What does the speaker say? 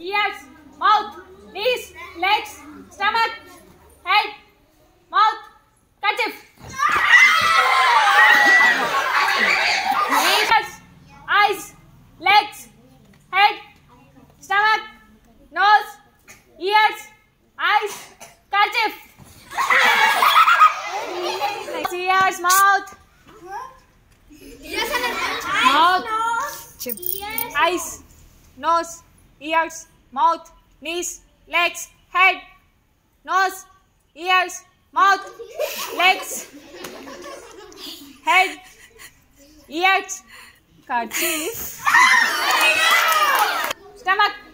ears, mouth, knees, legs, stomach, head, mouth, kerchief. Ears, eyes, legs, head, stomach, nose, ears, eyes, kerchief. Ears, mouth, eyes, nose, ears, mouth, knees, legs, head, nose, ears, mouth, legs, head, ears, kerchief, stomach.